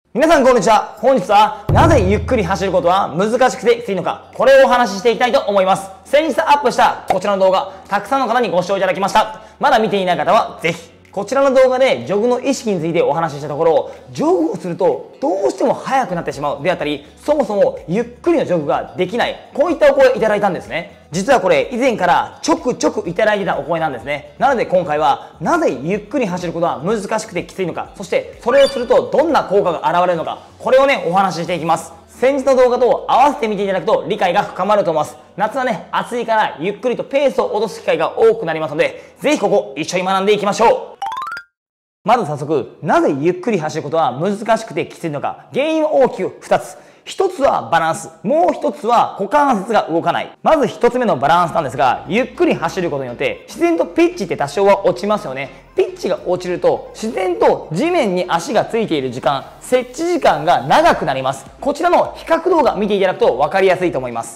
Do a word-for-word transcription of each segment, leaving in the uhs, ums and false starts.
皆さんこんにちは。本日はなぜゆっくり走ることは難しくてきついのか、これをお話ししていきたいと思います。先日アップしたこちらの動画、たくさんの方にご視聴いただきました。まだ見ていない方はぜひ。こちらの動画でジョグの意識についてお話ししたところ、ジョグをするとどうしても速くなってしまうであったり、そもそもゆっくりのジョグができない、こういったお声いただいたんですね。実はこれ以前からちょくちょくいただいてたお声なんですね。なので今回はなぜゆっくり走ることは難しくてきついのか、そしてそれをするとどんな効果が現れるのか、これをねお話ししていきます。先日の動画と合わせて見ていただくと理解が深まると思います。夏はね暑いからゆっくりとペースを落とす機会が多くなりますので、ぜひここ一緒に学んでいきましょう。まず早速、なぜゆっくり走ることは難しくてきついのか、原因は大きくふたつ。ひとつはバランス、もうひとつは股関節が動かない。まずひとつめのバランスなんですが、ゆっくり走ることによって自然とピッチって多少は落ちますよね。ピッチが落ちると自然と地面に足がついている時間、設置時間が長くなります。こちらの比較動画見ていただくと分かりやすいと思います。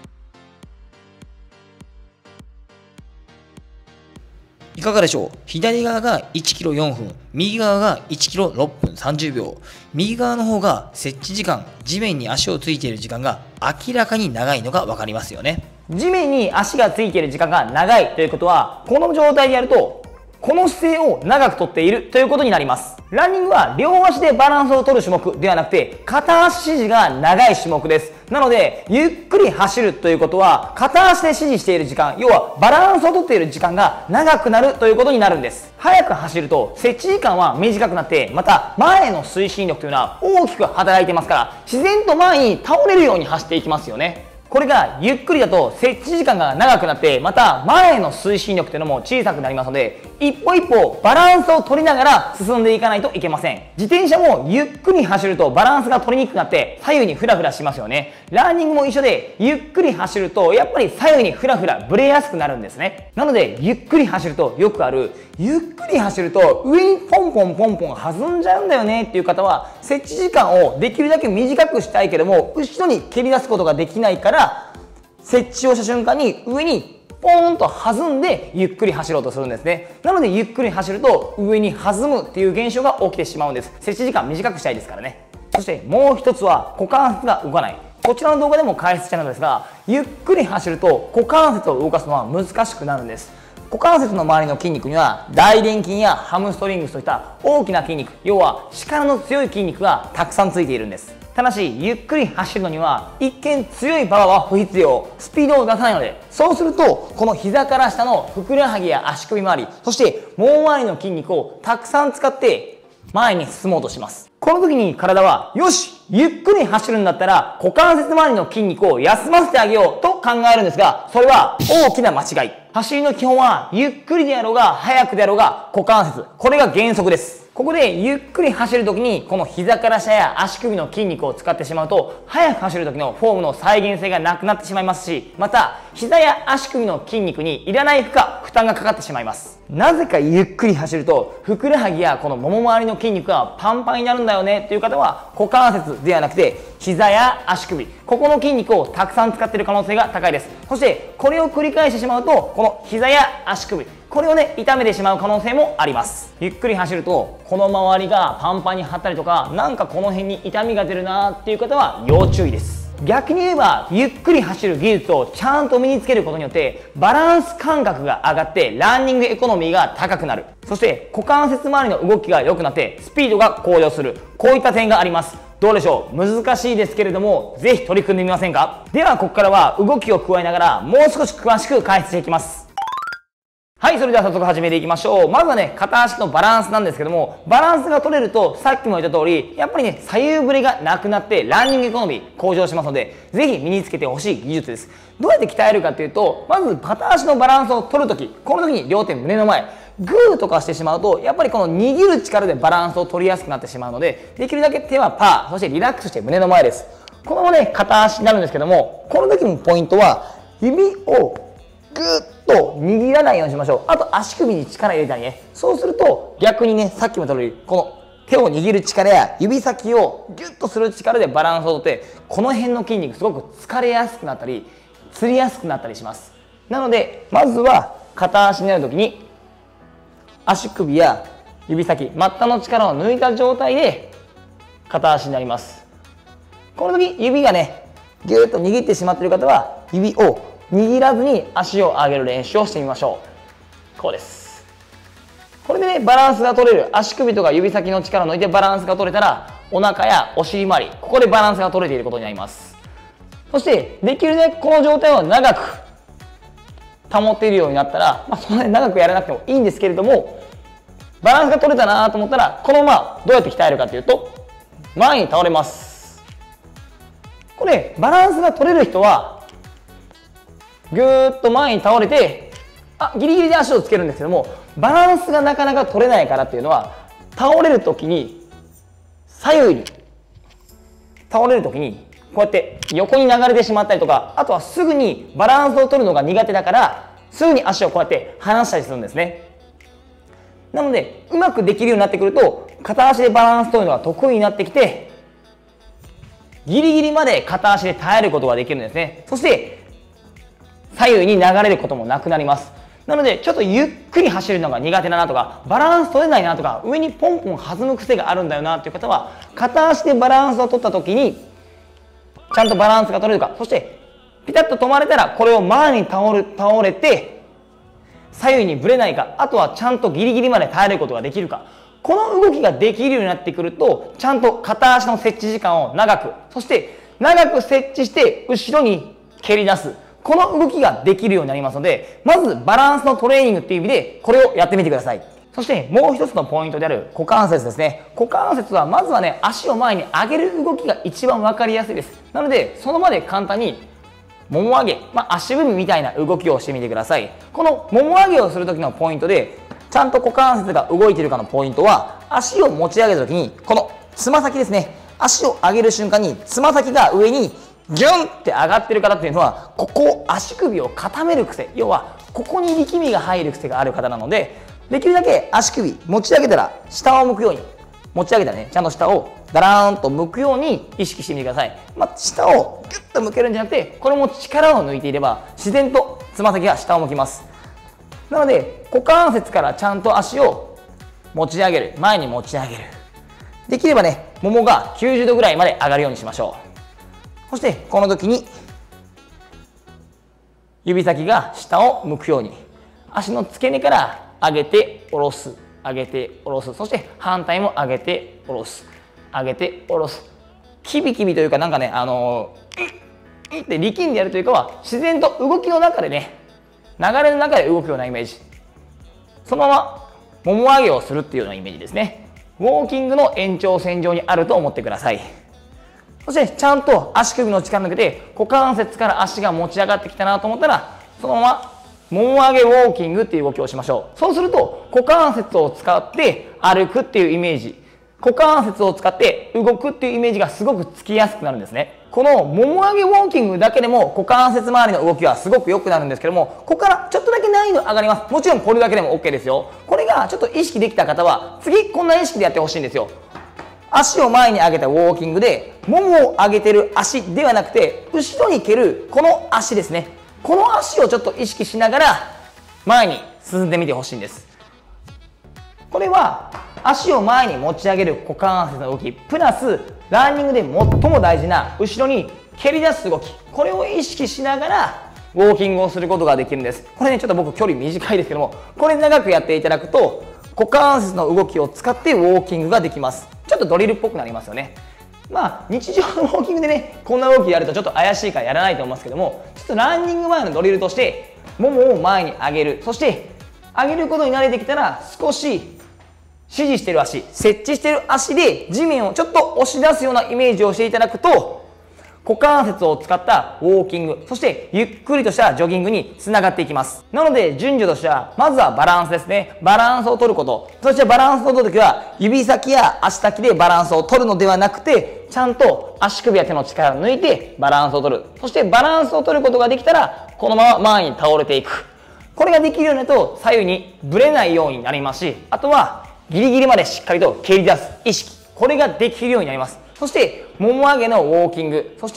いかがでしょう。左側がいちキロよんぷん、右側がいちキロろっぷんさんじゅうびょう。右側の方が設置時間、地面に足をついている時間が明らかに長いのが分かりますよね。 地面に足がついている時間が長いということは、この状態でやるとこの姿勢を長くとっているということになります。ランニングは両足でバランスを取る種目ではなくて、片足支持が長い種目です。なので、ゆっくり走るということは、片足で支持している時間、要はバランスを取っている時間が長くなるということになるんです。速く走ると、設置時間は短くなって、また前への推進力というのは大きく働いてますから、自然と前に倒れるように走っていきますよね。これがゆっくりだと設置時間が長くなって、また前への推進力というのも小さくなりますので、一歩一歩バランスを取りながら進んでいかないといけません。自転車もゆっくり走るとバランスが取りにくくなって左右にフラフラしますよね。ランニングも一緒で、ゆっくり走るとやっぱり左右にフラフラブレやすくなるんですね。なのでゆっくり走るとよくある、ゆっくり走ると上にポンポンポンポン弾んじゃうんだよねっていう方は、設置時間をできるだけ短くしたいけども後ろに蹴り出すことができないから、設置をした瞬間に上にポーンと弾んでゆっくり走ろうとするんですね。なのでゆっくり走ると上に弾むっていう現象が起きてしまうんです。設置時間短くしたいですからね。そしてもう一つは股関節が動かない。こちらの動画でも解説したのですが、ゆっくり走ると股関節を動かすのは難しくなるんです。股関節の周りの筋肉には大臀筋やハムストリングスといった大きな筋肉、要は力の強い筋肉がたくさんついているんです。ただしゆっくり走るのには一見強いパワーは不必要、スピードを出さないので、そうするとこの膝から下のふくらはぎや足首周り、そしてもも周りの筋肉をたくさん使って前に進もうとします。この時に体は、よしゆっくり走るんだったら股関節周りの筋肉を休ませてあげようと考えるんですが、それは大きな間違い。走りの基本はゆっくりであろうが速くであろうが股関節、これが原則です。ここでゆっくり走るときにこの膝から下や足首の筋肉を使ってしまうと、速く走る時のフォームの再現性がなくなってしまいますし、また膝や足首の筋肉にいらない負荷、負担がかかってしまいます。なぜかゆっくり走るとふくらはぎやこのもも周りの筋肉がパンパンになるんだよねっていう方は、股関節ではなくて膝や足首、ここの筋肉をたくさん使っている可能性が高いです。そしてこれを繰り返してしまうと、この膝や足首、これをね痛めてしまう可能性もあります。ゆっくり走るとこの周りがパンパンに張ったりとか、なんかこの辺に痛みが出るなっていう方は要注意です。逆に言えばゆっくり走る技術をちゃんと身につけることによってバランス感覚が上がってランニングエコノミーが高くなる。そして股関節周りの動きが良くなってスピードが向上する。こういった点があります。どうでしょう、難しいですけれどもぜひ取り組んでみませんか。ではここからは動きを加えながらもう少し詳しく解説していきます。はい、それでは早速始めていきましょう。まずはね、片足のバランスなんですけども、バランスが取れると、さっきも言った通り、やっぱりね、左右ブレがなくなって、ランニングエコノミー向上しますので、ぜひ身につけてほしい技術です。どうやって鍛えるかっていうと、まず片足のバランスを取るとき、この時に両手胸の前、グーとかしてしまうと、やっぱりこの握る力でバランスを取りやすくなってしまうので、できるだけ手はパー、そしてリラックスして胸の前です。このままね、片足になるんですけども、この時のポイントは、指をグッと握らないようにしましょう。あと足首に力入れたりね。そうすると逆にね、さっきも言った通り、この手を握る力や指先をギュッとする力でバランスをとって、この辺の筋肉すごく疲れやすくなったり、つりやすくなったりします。なので、まずは片足になるときに、足首や指先、末端の力を抜いた状態で片足になります。この時指がねぎゅーっと握ってしまっている方は指を握らずに足を上げる練習をしてみましょう。こうです。これでねバランスが取れる、足首とか指先の力を抜いてバランスが取れたらお腹やお尻周り、ここでバランスが取れていることになります。そしてできるだけこの状態を長く保っているようになったら、まあ、そんなに長くやらなくてもいいんですけれども、バランスが取れたなと思ったらこのままどうやって鍛えるかというと前に倒れます。これバランスが取れる人はぐーっと前に倒れて、あギリギリで足をつけるんですけども、バランスがなかなか取れないからっていうのは倒れる時に左右に倒れる時にこうやって横に流れてしまったりとか、あとはすぐにバランスを取るのが苦手だからすぐに足をこうやって離したりするんですね。なのでうまくできるようになってくると片足でバランス取るのが得意になってきて、ギリギリまで片足で耐えることができるんですね。そして左右に流れることもなくなります。なのでちょっとゆっくり走るのが苦手だなとか、バランス取れないなとか、上にポンポン弾む癖があるんだよなという方は、片足でバランスを取った時にちゃんとバランスが取れるか、そしてピタッと止まれたらこれを前に倒る倒れて左右にぶれないか、あとはちゃんとギリギリまで耐えることができるか、この動きができるようになってくるとちゃんと片足の接地時間を長く、そして長く接地して後ろに蹴り出す、この動きができるようになりますので、まずバランスのトレーニングっていう意味でこれをやってみてください。そしてもう一つのポイントである股関節ですね。股関節はまずはね足を前に上げる動きが一番分かりやすいです。なのでその場で簡単にもも上げ、まあ、足踏みみたいな動きをしてみてください。このもも上げをする時のポイントでちゃんと股関節が動いているかのポイントは、足を持ち上げた時にこのつま先ですね、足を上げる瞬間につま先が上にギュンって上がってる方っていうのは、ここ足首を固める癖、要はここに力みが入る癖がある方なので、できるだけ足首持ち上げたら下を向くように、持ち上げたらねちゃんと下をダラーンと向くように意識してみてください。まあ、下をギュッと向けるんじゃなくて、これも力を抜いていれば自然とつま先が下を向きます。なので股関節からちゃんと足を持ち上げる、前に持ち上げる、できればねももがきゅうじゅうどぐらいまで上がるようにしましょう。そしてこの時に指先が下を向くように、足の付け根から上げて下ろす、上げて下ろす、そして反対も上げて下ろす、上げて下ろす、キビキビというかなんかねあのー、って力んでやるというかは自然と動きの中でね、流れの中で動くようなイメージ、そのままもも上げをするっていうようなイメージですね。ウォーキングの延長線上にあると思ってください。そしてちゃんと足首の力抜けて股関節から足が持ち上がってきたなと思ったら、そのままもも上げウォーキングっていう動きをしましょう。そうすると股関節を使って歩くっていうイメージ、股関節を使って動くっていうイメージがすごくつきやすくなるんですね。このもも上げウォーキングだけでも股関節周りの動きはすごく良くなるんですけども、ここからちょっとだけ難易度上がります。もちろんこれだけでも OK ですよ。これがちょっと意識できた方は次こんな意識でやってほしいんですよ。足を前に上げたウォーキングでももを上げてる足ではなくて、後ろに蹴るこの足ですね、この足をちょっと意識しながら前に進んでみてほしいんです。これは足を前に持ち上げる股関節の動きプラスランニングで最も大事な後ろに蹴り出す動き、これを意識しながらウォーキングをすることができるんです。これねちょっと僕距離短いですけども、これ長くやっていただくと股関節の動きを使ってウォーキングができます。ちょっとドリルっぽくなりますよね。まあ日常のウォーキングでねこんな動きやるとちょっと怪しいからやらないと思いますけども、ちょっとランニング前のドリルとしてももを前に上げる、そして上げることに慣れてきたら少し支持している足、接地している足で地面をちょっと押し出すようなイメージをしていただくと、股関節を使ったウォーキング、そしてゆっくりとしたジョギングにつながっていきます。なので順序としてはまずはバランスですね。バランスを取ること、そしてバランスを取るときは指先や足先でバランスを取るのではなくて、ちゃんと足首や手の力を抜いてバランスを取る、そしてバランスを取ることができたらこのまま前に倒れていく、これができるようになると左右にぶれないようになりますし、あとはギリギリまでしっかりと蹴り出す意識、これができるようになります。そしてもも上げのウォーキング、そして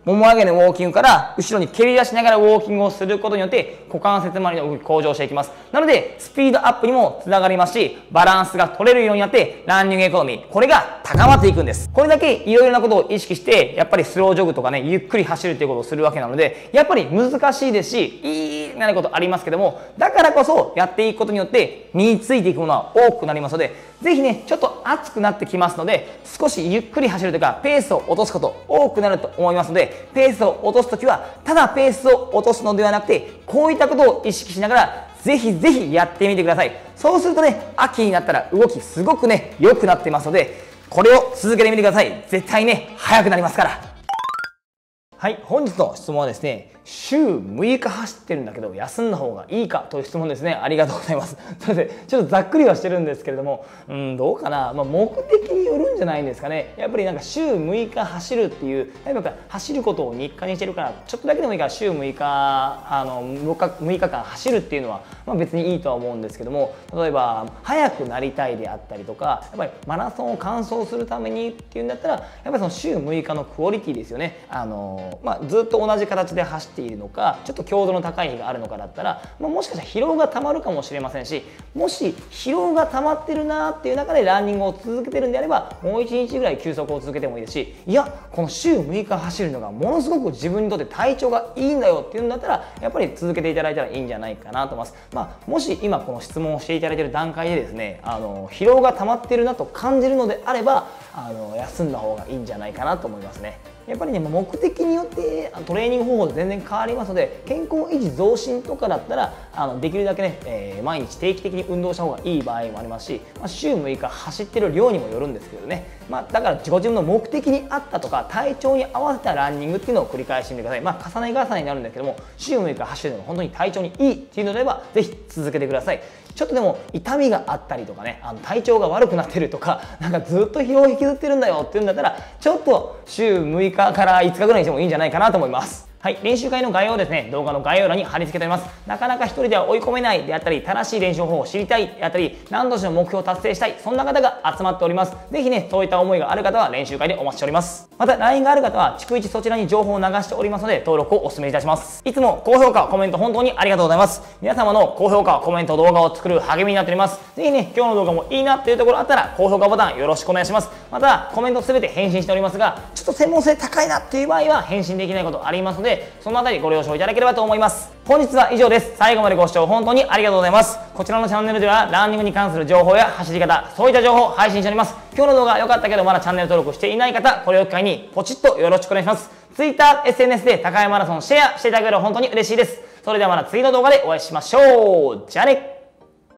もも上げのウォーキングから後ろに蹴り出しながらウォーキングをすることによって股関節周りの動き向上していきます。なのでスピードアップにもつながりますし、バランスが取れるようになってランニングエコノミー、これが高まっていくんです。これだけいろいろなことを意識してやっぱりスロージョグとかね、ゆっくり走るということをするわけなので、やっぱり難しいですし、いいなることありますけども、だからこそやっていくことによって身についていくものは多くなりますので、ぜひねちょっと熱くなってきますので、少しゆっくり走るとかペースを落とすこと多くなると思いますので、ペースを落とすときはただペースを落とすのではなくて、こういったことを意識しながらぜひぜひやってみてください。そうするとね、秋になったら動きすごくね良くなってますので、これを続けてみてください。絶対ね速くなりますから。はい、本日の質問はですね、週むいか走ってるんだけど休んだ方がいいかという質問ですね。ありがとうございます。それでちょっとざっくりはしてるんですけれども、うん、どうかな、まあ、目的によるんじゃないんですかね。やっぱりなんか週むいか走るっていう、やっぱ走ることを日課にしてるから、ちょっとだけでもいいから週むいかあのむいかかん走るっていうのは、まあ、別にいいとは思うんですけども、例えば速くなりたいであったりとか、やっぱりマラソンを完走するためにっていうんだったら、やっぱりその週むいかのクオリティですよね。あの、まあ、ずっと同じ形で走っているのか、ちょっと強度の高い日があるのかだったら、まあ、もしかしたら疲労がたまるかもしれませんし、もし疲労がたまってるなっていう中でランニングを続けてるんであれば、もういちにちぐらい休息を続けてもいいですし、いやこの週むいか走るのがものすごく自分にとって体調がいいんだよっていうんだったら、やっぱり続けていただいたらいいんじゃないかなと思います。まあ、もし今この質問をしていただいている段階でですね、あの疲労がたまってるなと感じるのであれば、あの休んだ方がいいんじゃないかなと思いますね。やっぱりね、目的によってトレーニング方法で全然変わりますので、健康維持増進とかだったらあのできるだけね、えー、毎日定期的に運動した方がいい場合もありますし、まあ、週むいか走ってる量にもよるんですけどね、まあ、だから自己自分の目的に合ったとか体調に合わせたランニングっていうのを繰り返してみてください。まあ、重ね重ねになるんですけども、週むいか走るのが本当に体調にいいっていうのであればぜひ続けてください。ちょっとでも痛みがあったりとかね、あの体調が悪くなってるとか、なんかずっと疲労を引きずってるんだよっていうんだったら、ちょっと週むいかからいつかぐらいにしてもいいんじゃないかなと思います。はい、練習会の概要をですね、動画の概要欄に貼り付けております。なかなか一人では追い込めないであったり、正しい練習方法を知りたいであったり、何としても目標を達成したい、そんな方が集まっております。ぜひね、そういった思いがある方は練習会でお待ちしております。また ライン がある方は逐一そちらに情報を流しておりますので、登録をお勧めいたします。いつも高評価、コメント本当にありがとうございます。皆様の高評価、コメント、動画を作る励みになっております。ぜひね、今日の動画もいいなっていうところあったら高評価ボタンよろしくお願いします。またコメントすべて返信しておりますが、ちょっと専門性高いなっていう場合は返信できないことありますので、そのあたりご了承いただければと思います。本日は以上です。最後までご視聴本当にありがとうございます。こちらのチャンネルではランニングに関する情報や走り方、そういった情報を配信しております。今日の動画良かったけどまだチャンネル登録していない方、これを機会にポチッとよろしくお願いします。Twitter、エスエヌエス で高山マラソンシェアしていただければ本当に嬉しいです。それではまた次の動画でお会いしましょう。じゃあね。